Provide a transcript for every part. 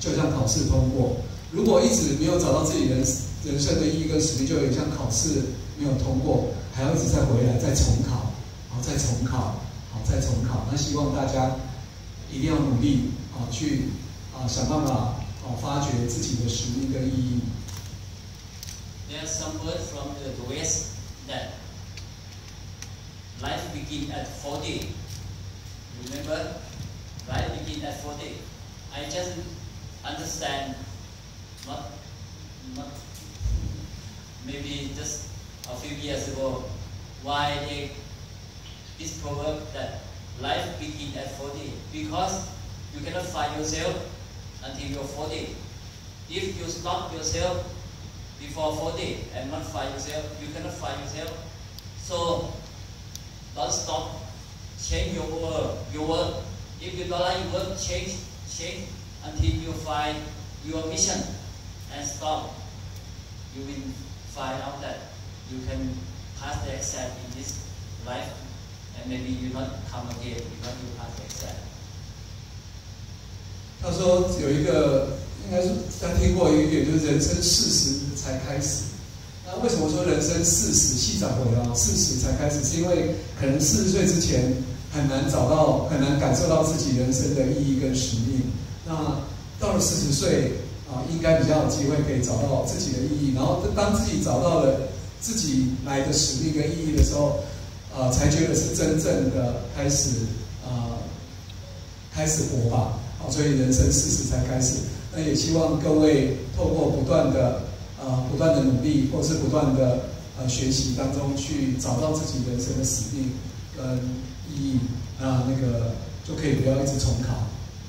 就像考试通过。如果一直没有找到自己人生的意义跟使命，就有点像考试没有通过，还要一直再回来再重考，好再重考，好再重考。那希望大家一定要努力去想办法发掘自己的使命跟意义。 There's some word from the West that life begins at 40. Remember, life begins at 40. I just understand, not maybe just a few years ago, why this proverb that life begins at 40, because you cannot find yourself until you're 40. If you stop yourself before 40 and not find yourself, you cannot find yourself. So don't stop. Change your work. If you don't like your work, change until you find your mission and stop. You will find out that you can pass the exam in this life, and maybe you not come again because you pass the exam. 他说有一个，应该是他听过一个语，就是人生40才开始。那为什么说人生40细长回啊？40才开始，是因为可能40岁之前很难找到，很难感受到自己人生的意义跟使命。那到了40岁应该比较有机会可以找到自己的意义。然后当自己找到了自己来的使命跟意义的时候，才觉得是真正的开始活吧。所以人生40才开始。那也希望各位透过不断的努力，或是不断的学习当中，去找到自己人生的使命跟意义，那个就可以不要一直重考。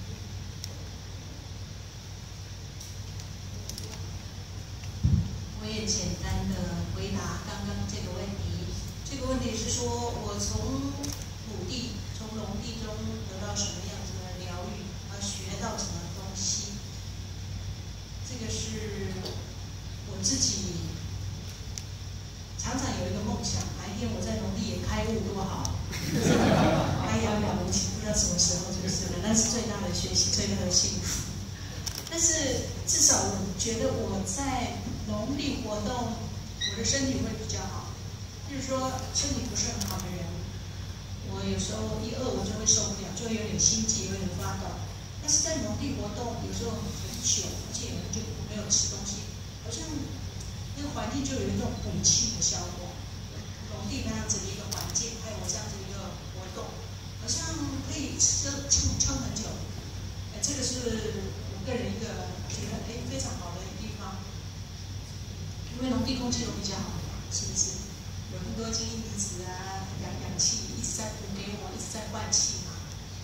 我也简单的回答刚刚这个问题。这个问题是说，我从农地中得到什么样子的疗愈，学到什么东西？这个是我自己常常有一个梦想，哪一天我在农地也开悟多好！哎呀，了不起，不知道什么时候就是了。那是最大的学习，最大的幸福。但是至少我觉得我在农地活动，我的身体会比较好。就是说，身体不是很好的人，我有时候一饿我就会受不了，就会有点心悸，有点发抖。但是在农地活动，有时候很久，而且有人就没有吃东西，好像那个环境就有一种补气的效果。农地那样子的一个环境，还有我这样子一个活动，好像可以撑很久。这个是我个人一个觉得非常好的地方，因为农地空气都比较好嘛，是不是？有很多氢离子啊、氧气一直在补给我，一直在换气嘛。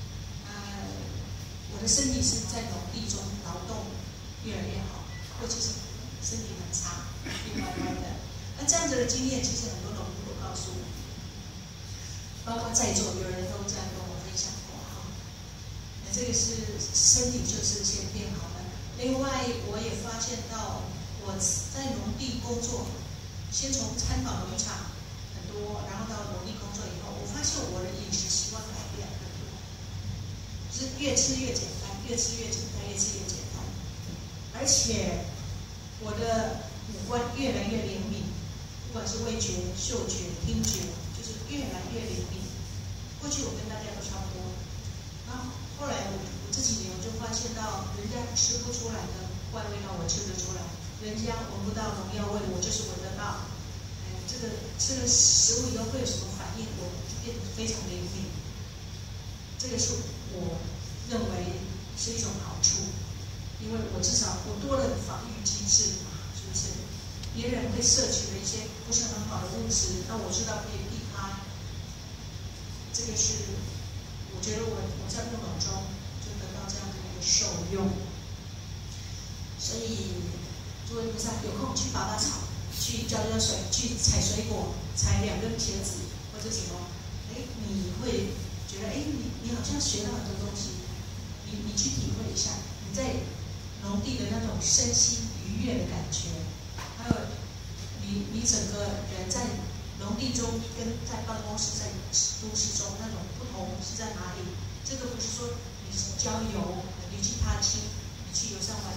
我的身体是在农地中劳动越来越好，或者是身体很差，硬歪歪的。那这样子的经验，其实很多农夫都告诉我，包括在座有人都这样跟我分享过哈。这个是身体就是先变好了。另外，我也发现到我在农地工作，先从参访农场很多，然后到农地工作以后，我发现我的饮食习惯改变很多。是越吃越简单，越吃越简单，越吃越简单。而且我的五官越来越灵敏，不管是味觉、嗅觉、听觉，就是越来越灵敏。过去我跟大家都差不多，然后后来我这几年我就发现到，人家吃不出来的怪味道我吃得出来，人家闻不到农药味，我就是闻得到。这个吃了食物以后会有什么反应，我就变得非常灵敏。这个是我认为是一种好处，因为我至少我多了防御机制嘛，是不是？别人会摄取的一些不是很好的物质，那我知道可以避开。这个是我觉得我在牧农中就得到这样的一个受用，所以诸位菩萨有空去拔拔草，去浇浇水，去采水果，采2根茄子或者什么，你会觉得你好像学到很多东西，你去体会一下，你在农地的那种身心愉悦的感觉，还有你整个人在农地中跟在办公室、在都市中那种不同是在哪里？这个不是说你是郊游，你去踏青，你去游山玩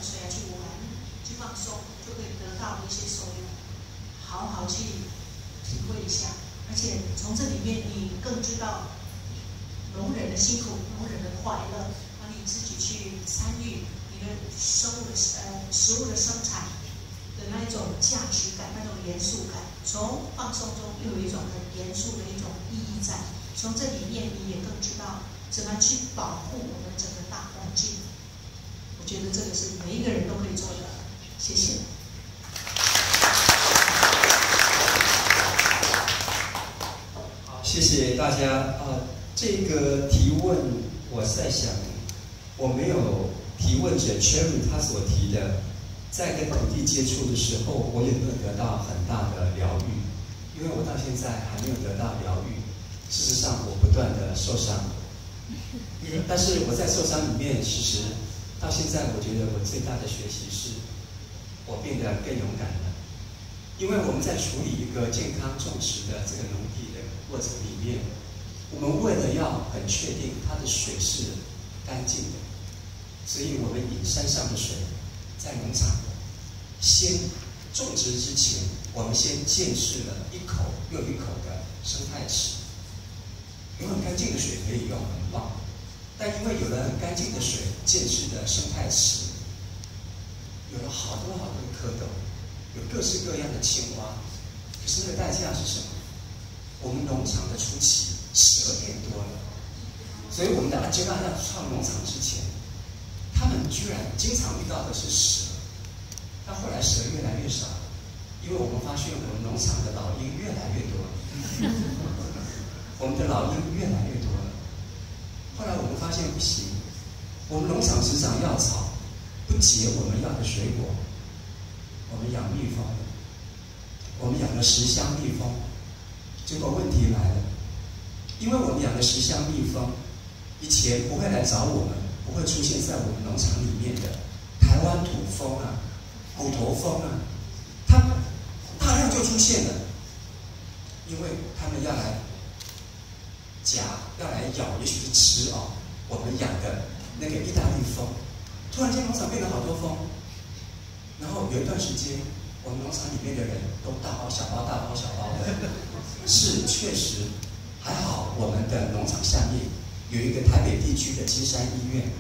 些受用，好好去体会一下。而且从这里面，你更知道农人的辛苦，农人的快乐，你自己去参与你的食物的生产的那一种价值感，那种严肃感。从放松中又有一种很严肃的一种意义在。从这里面，你也更知道怎么去保护我们整个大环境。我觉得这个是每一个人都可以做的。谢谢。 好，谢谢大家这个提问，我在想，我没有提问者 Cherry 他所提的，在跟土地接触的时候，我有没有得到很大的疗愈？因为我到现在还没有得到疗愈。事实上，我不断的受伤，但是我在受伤里面，其实到现在，我觉得我最大的学习是，我变得更勇敢了。因为我们在处理一个健康种植的这个农地的过程里面，我们为了要很确定它的水是干净的，所以我们引山上的水，在农场先种植之前，我们先建设了一口又一口的生态池。有很干净的水可以用，很棒。但因为有了很干净的水建设的生态池，有了好多好多的蝌蚪，有各式各样的青蛙。可是那个代价是什么？我们农场的初期蛇变多了，所以我们的阿基拉要创农场之前，他们居然经常遇到的是蛇。但后来蛇越来越少，因为我们发现我们农场的老鹰越来越多了。我们的老鹰越来越多了。后来我们发现不行，我们农场只长药草，不结我们要的水果。我们养蜜蜂，我们养了10箱蜜蜂，结果问题来了，因为我们养的10箱蜜蜂，以前不会来找我们，不会出现在我们农场里面的台湾土蜂啊、虎头蜂啊，它大量就出现了，因为他们要来夹，要来咬，也许是吃我们养的那个意大利蜂。突然间农场变了好多蜂，然后有一段时间，我们农场里面的人都大包小包、大包小包的。是确实还好，我们的农场下面有一个台北地区的金山医院，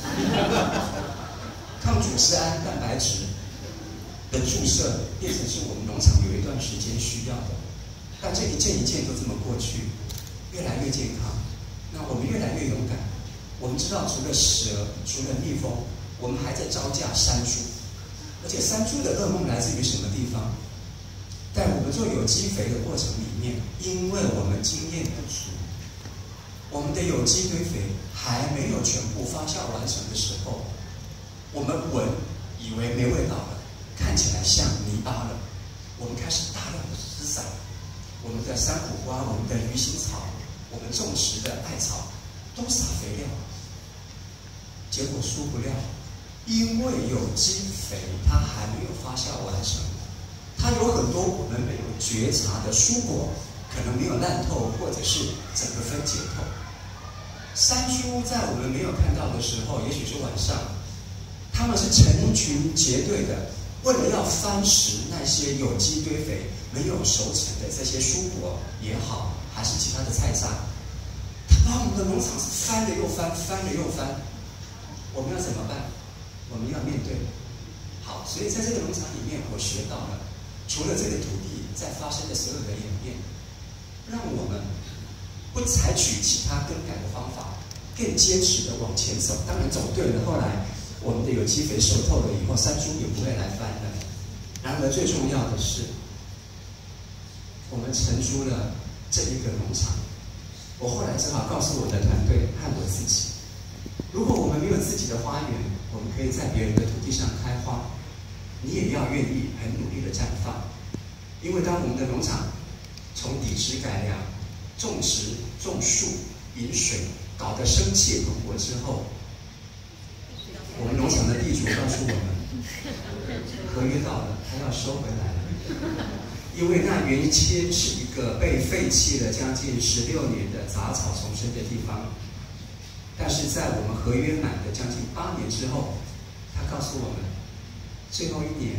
抗组织胺蛋白质的注射变成是我们农场有一段时间需要的。但这一件一件都这么过去。越来越健康，那我们越来越勇敢。我们知道，除了蛇，除了蜜蜂，我们还在招架山猪，而且山猪的噩梦来自于什么地方？在我们做有机肥的过程里面，因为我们经验不足，我们的有机堆肥还没有全部发酵完成的时候，我们闻以为没味道了，看起来像泥巴了，我们开始大量的施撒我们的山苦瓜、我们的鱼腥草、我们种植的艾草都撒肥料，结果殊不料，因为有机肥它还没有发酵完成，它有很多我们没有觉察的蔬果可能没有烂透，或者是整个分解透。山猪在我们没有看到的时候，也许是晚上，它们是成群结队的，为了要翻食那些有机堆肥没有熟成的这些蔬果也好，还是其他的菜渣，它把我们的农场是翻了又翻，翻了又翻。我们要怎么办？我们要面对。好，所以在这个农场里面，我学到了，除了这个土地在发生的所有的演变，让我们不采取其他更改的方法，更坚持的往前走。当然走对了，后来我们的有机肥熟透了以后，山猪也不会来翻了。然而最重要的是，我们承租了这一个农场。我后来只好告诉我的团队和我自己，如果我们没有自己的花园，我们可以在别人的土地上开花，你也要愿意很努力的绽放。因为当我们的农场从底质改良、种植、种树、引水，搞得生气蓬勃之后，我们农场的地主告诉我们，合约到了，他要收回来了。因为那原先是一个被废弃了将近16年的杂草丛生的地方，但是在我们合约满的将近8年之后，他告诉我们，最后1年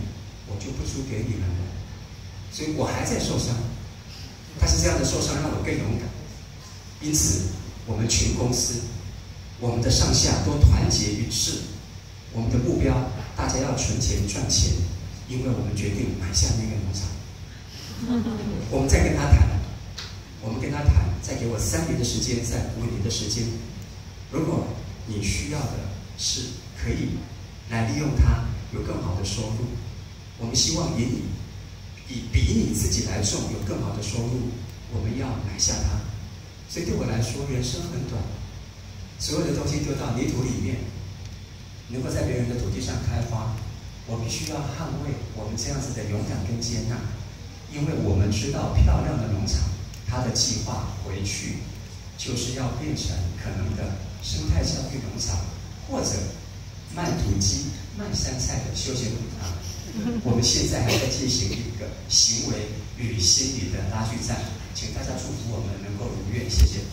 我就不租给你们了。所以我还在受伤，但是这样的受伤让我更勇敢。因此，我们全公司，我们的上下都团结一致，我们的目标，大家要存钱赚钱，因为我们决定买下那个农场。我们再跟他谈，再给我3年的时间，再5年的时间。如果你需要的是可以来利用它，有更好的收入，我们希望以比你自己来种有更好的收入，我们要买下它。所以对我来说，人生很短，所有的东西丢到泥土里面，能够在别人的土地上开花，我必须要捍卫我们这样子的勇敢跟接纳，因为我们知道漂亮的农场，它的计划回去就是要变成可能的生态教育农场，或者卖土鸡、卖山菜的休闲土场。我们现在还在进行一个行为与心理的拉锯战，请大家祝福我们能够如愿，谢谢。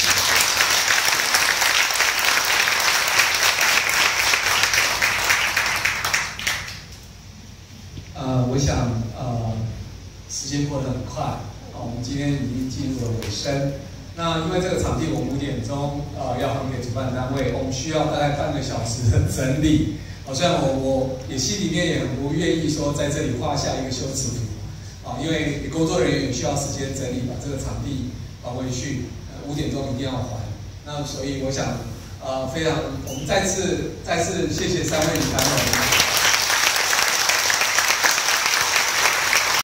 我想时间过得很快，我们今天已经进入了尾声。那因为这个场地我们5点钟要还给主办单位，我们需要大概半个小时的整理。虽然我也心里面也很不愿意说在这里画下一个修辞图，因为工作人员也需要时间整理，把这个场地还回去，5点钟一定要还。那所以我想，我们再次谢谢3位领导人。